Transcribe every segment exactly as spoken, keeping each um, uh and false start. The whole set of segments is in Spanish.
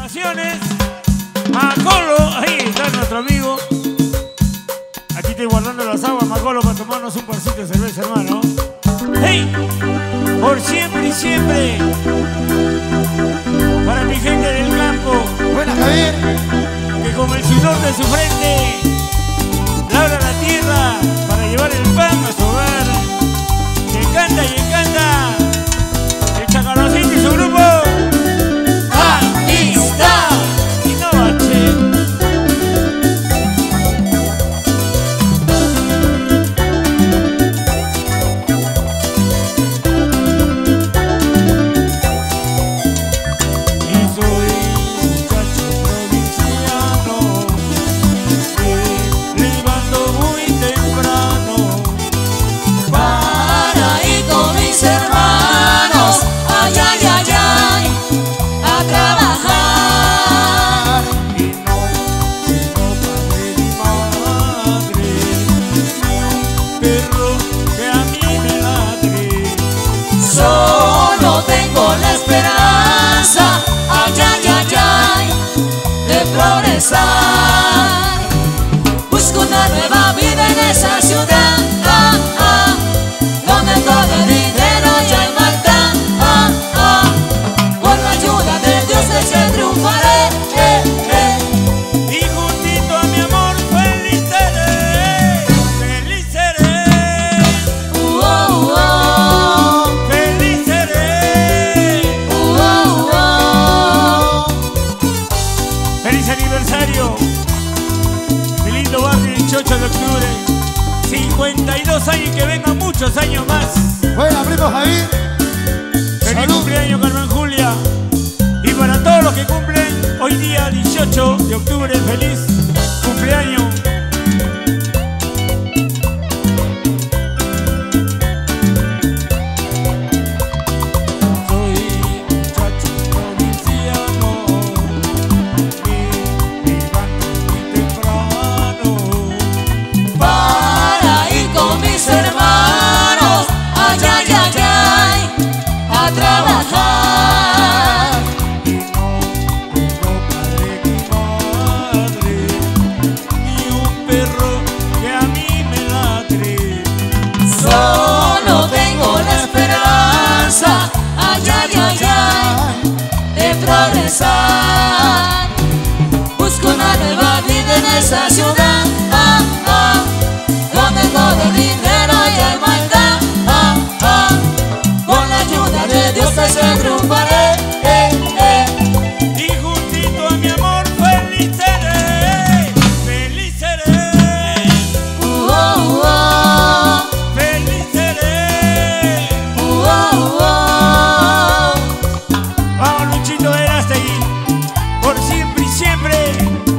felicitaciones. Macolo, ahí está nuestro amigo. Aquí estoy guardando las aguas, Macolo, para tomarnos un parcito de cerveza, hermano. ¡Hey! Por siempre y siempre. Para mi gente del campo. Buenas, Javier. Que con el sudor de su frente labra la tierra para llevar el pan a su hogar. Que encanta y encanta el Chacarrocito y su grupo. Ahí está. Y no bache. Busco una nueva vida en esa ciudad, ah, ah, donde todo el dinero ya hay maldad, ah, ah, con la ayuda de Dios desde triunfaré, eh, eh. Y juntito a mi amor feliz seré, feliz seré, Uh, oh, oh. feliz seré. Uh, oh, oh. Feliz aniversario, mi lindo barrio dieciocho de octubre. cincuenta y dos años y que vengan muchos años más. Buena, primo Javier. Feliz Salud. cumpleaños, Carmen Julia. Y para todos los que cumplen hoy día dieciocho de octubre, feliz cumpleaños. Soy muchacho provinciano, me levanto muy temprano. Para ir con mis hermanos, ay, ay, ay, ay, a trabajar. Y no tengo padre ni madre, ni un perro que a mí me ladre. Solo tengo la esperanza, ay, ay, ay, ay, de progresar. Busco una nueva vida en esa ciudad, ah, ah, donde todo el dinero y hay maldad, ah, ah, con la ayuda de Dios se triunfaré, eh, eh. Y juntito a mi amor feliz seré, feliz seré, Uh, oh, oh. feliz seré. Uh, oh, oh. Vamos, Luchito Verástegui, por siempre y siempre.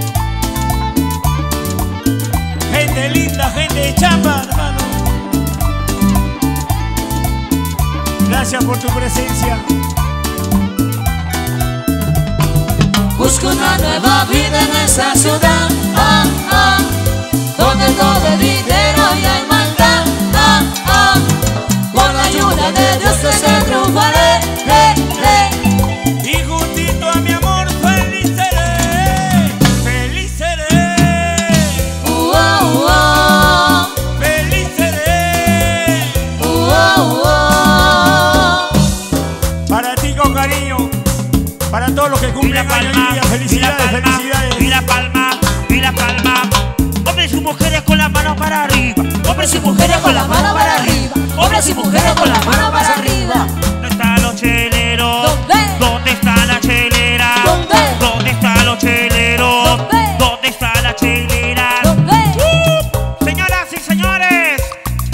Gente linda, gente de chamba, hermano. Gracias por tu presencia. Busco una nueva vida en esa ciudad, ah, ah, donde todo el dinero y hay maldad, ah, ah, con la ayuda de Dios se triunfaré, eh, eh. Y juntito a mi amor feliz seré, feliz seré, Uh, oh, oh. feliz seré. Uh, oh, oh. Para ti con cariño, para todos los que Y cumplen la años palma, hoy día, y la felicidades, palma, felicidades. y la palma, y la palma. Hombres y mujeres con las manos para arriba. Hombres y mujeres con la mano para arriba, hombres y mujeres con la mano para arriba. ¿Dónde están los cheleros? ¿Dónde? ¿Dónde está la chelera? ¿Dónde? ¿Dónde están los cheleros? ¿Dónde? ¿Dónde está la chelera? ¿Dónde? Uh, señoras y señores,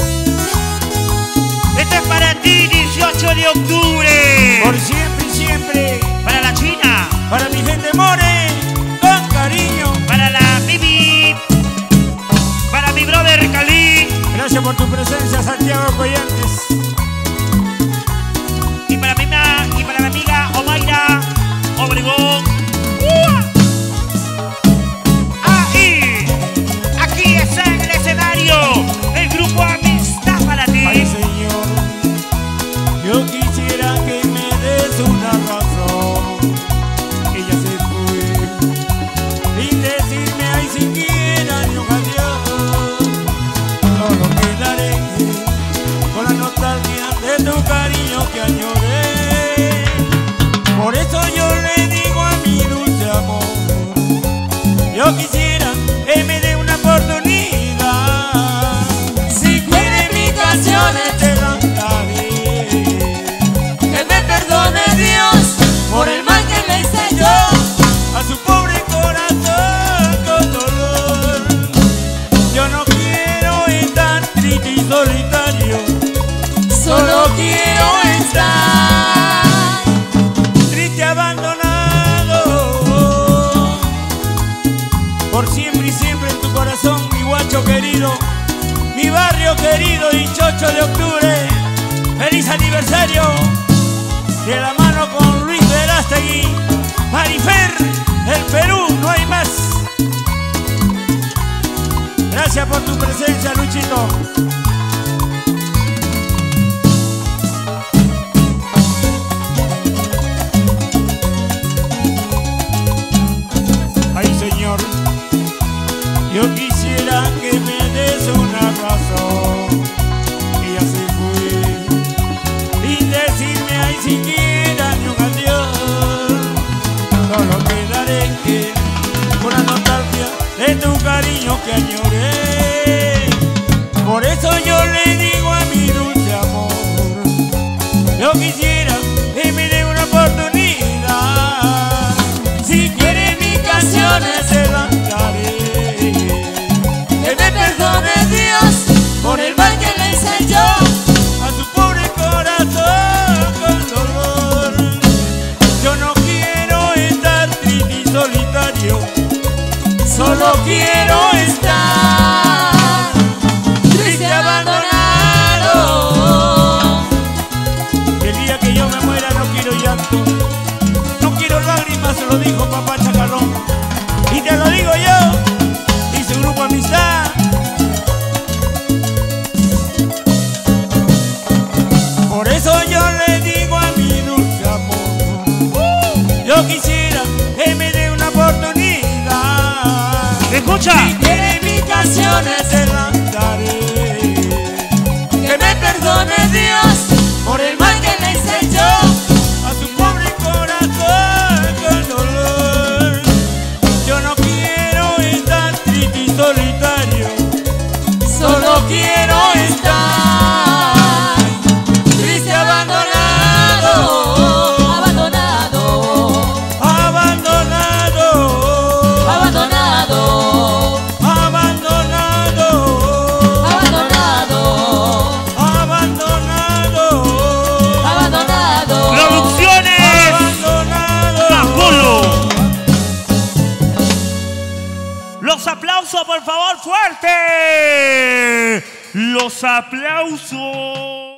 esto es para ti, dieciocho de octubre. Por siempre y siempre, Para la China, para mi gente more, con cariño. para la Bibi, para mi brother Cali, Gracias por tu presencia, Santiago Collantes. y para mi, ma- y para mi amiga Omaira Obregón. Ahí, aquí está en el escenario el grupo Amistad para ti. Ay, Señor, yo quisiera que me des una razón. Ella se fue Yo quisiera que me dé una oportunidad. Si quiere mis canciones, Te las daré. que me perdone Dios por el mal que le hice yo. A su pobre corazón con dolor. Yo no quiero estar triste y solitario. Solo quiero estar Triste, abandonado. Por siempre y siempre en tu corazón, mi guacho querido, mi barrio querido, dieciocho de octubre. ¡Feliz aniversario! De la mano con Luis Verástegui, Marifer, el Perú, no hay más. Gracias por tu presencia, Luchito. Ay, Señor, yo quisiera que me des una razón. Que ya se fue, sin decirme ay siquiera ni un adiós. Solo quedaré que una nostalgia de tu cariño que añoré. Por eso yo le digo a mi dulce amor, yo quisiera que me dé una oportunidad. Si quiere mis canciones se las daré. que me perdone Dios por el mal que le hice yo. A su pobre corazón con dolor. Yo no quiero estar triste y solitario. Solo quiero estar triste, abandonado. El día que yo me muera no quiero llanto, no quiero lágrimas, se lo dijo papá Chacalón. Y te lo digo yo y su grupo Amistad. Por eso yo le digo a mi dulce amor, yo quisiera que me dé una oportunidad. Escucha. Si quiere mis canciones, Te las daré. que me perdone Dios por el mal que le hice yo. A su pobre corazón con dolor. Yo no quiero estar triste y solitario. Solo quiero estar triste, abandonado. Abandonado, Abandonado, abandonado, abandonado, abandonado, abandonado, abandonado. Producciones abandonado. Macolo. Los aplausos, por favor, fuerte. Los aplausos.